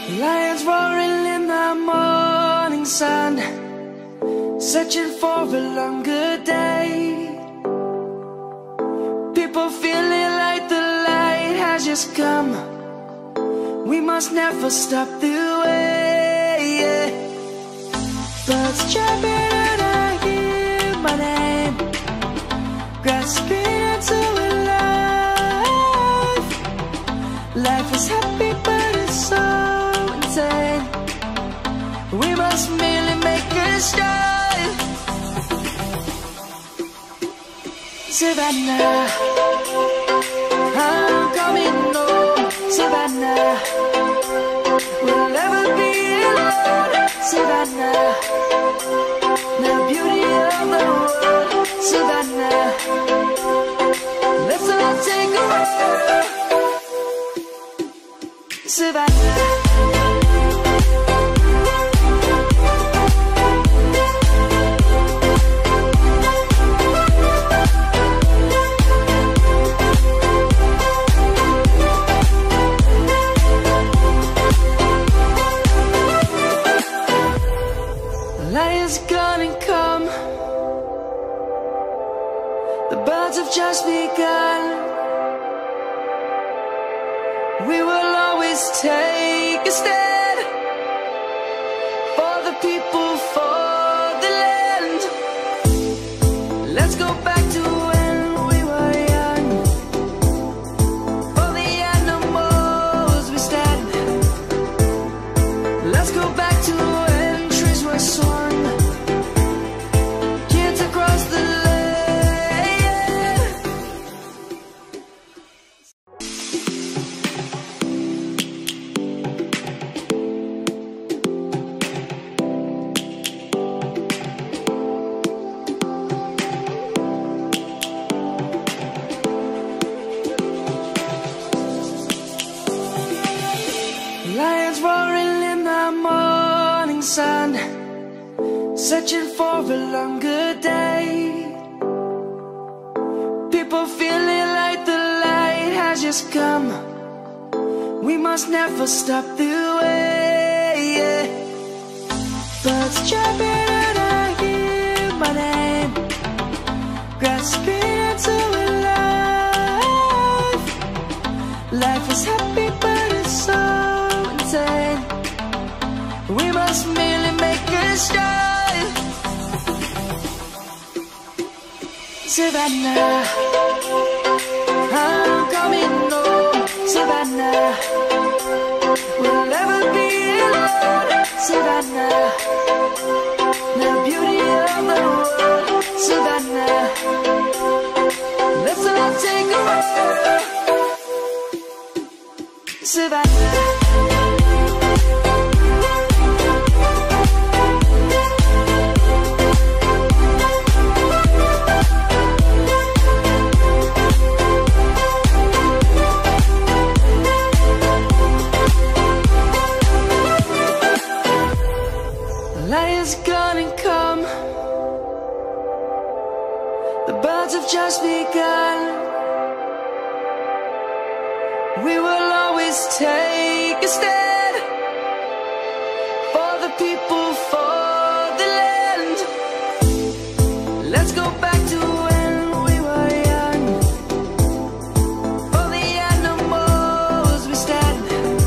Lions roaring in the morning sun, searching for a longer day. People feeling like the light has just come. We must never stop the way. Birds chirping and I hear my name, grasping into a life. Life is happy but it's so insane. We must merely make a start. Savannah, I'm coming home. Savannah, we'll never be alone. Savannah, the beauty of the world. Savannah, let's all take a walk. Savannah. Lion's gonna come. The birds have just begun. We will always take a stand for the people, for the land. Let's go back to when we were young. For the animals we stand. Let's go back to when trees were swung. Kids across the land. Lions roaring in the morning sun, searching for a longer day. People feeling like the light has just come. We must never stop the way. Birds chirping and I hear my name, grasping into a life. Life is happy but it's so insane. We must merely make a start. Savannah, I'm coming home. Savannah, we'll never be alone. Savannah, the beauty of the world. Savannah, let's all take a walk. Savannah. Lion's gonna come. The birds have just begun. We will always take a stand for the people, for the land. Let's go back to when we were young. For the animals we stand.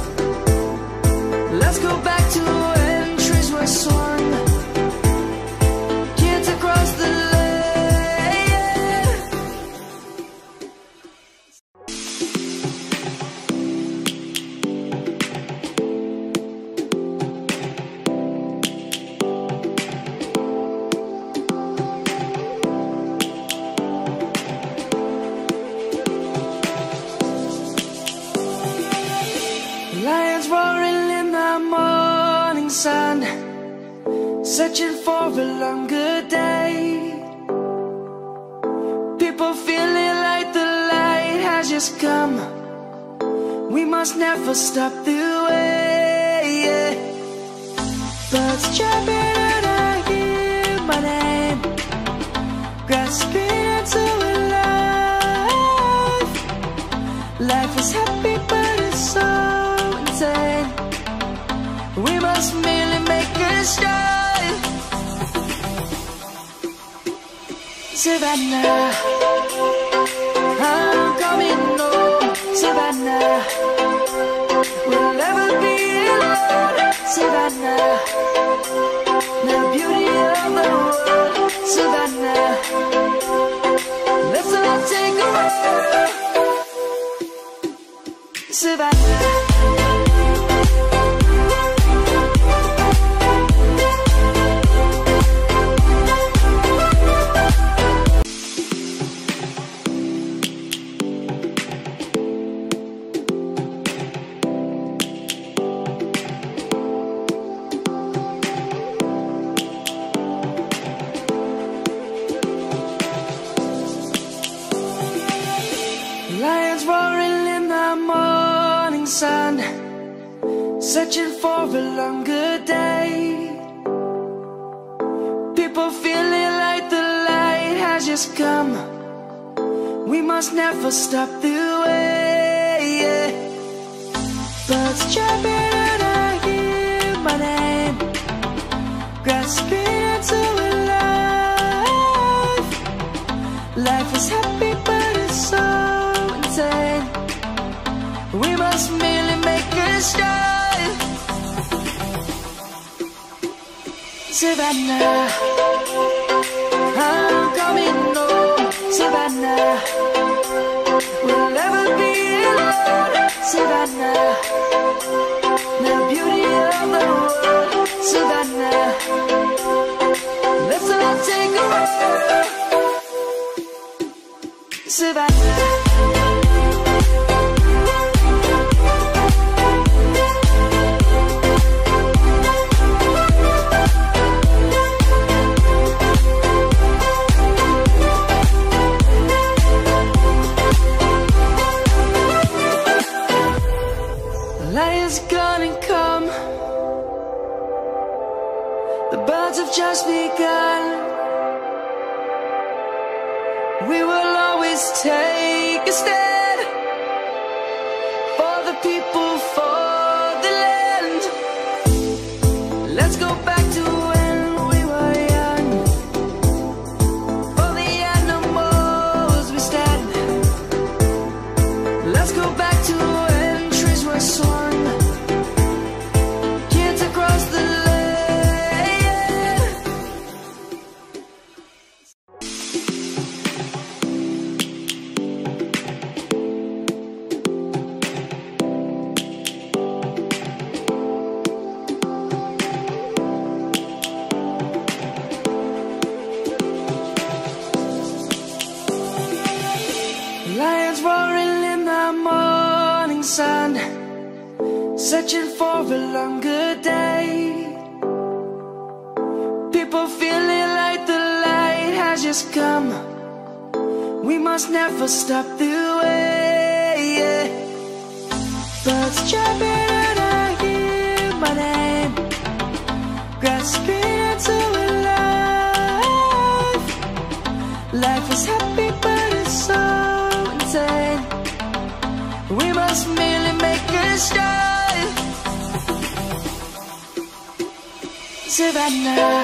Let's go back to when trees were swung. Kids across the land. Lions roaring in the morning sun, searching for a longer day. People feeling like the light has just come. We must never stop the way. Birds chirping and I hear my name, grasping into a life. Life is happy but it's so insane. must merely make a start. Savannah, I'm coming home. Savannah, we'll never be alone. Savannah, the beauty of the world. Savannah, let's all take a walk. Savannah. Lions roaring in the morning sun, searching for a longer day. People feeling like the light has just come. We must never stop the way. Birds chirping and I hear my name, grasping into a life. Life is happy but it's so insane. We must merely make a start. Savannah, I'm coming home. Savannah, we'll never be alone. Savannah, the beauty of the world. Savannah, let's all take a walk. Savannah. Lion's gonna come. The birds have just begun. We will always take a stand for the people, for the land. Let's go back to when we were young. For the animals we stand. Let's go back to when trees were swung. Kids across the land. Lions roaring in the morning sun, searching for a longer day. People feeling like the light has just come. We must never stop the way. Birds chirping and I hear my name, grasping into a life. Life is happy but it's so insane. We must merely make a start. Savannah,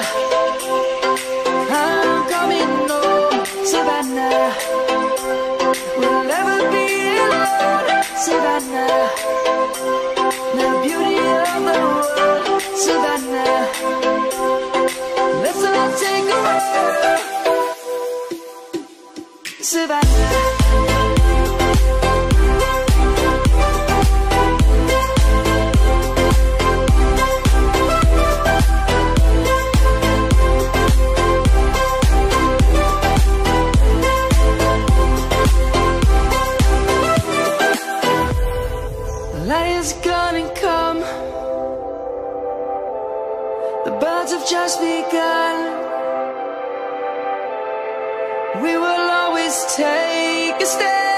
I'm coming home. Savannah, we'll never be alone. Savannah, the beauty of the world. Savannah, let's all take a walk. Savannah. Lion's gonna come. The birds have just begun. We will always take a stand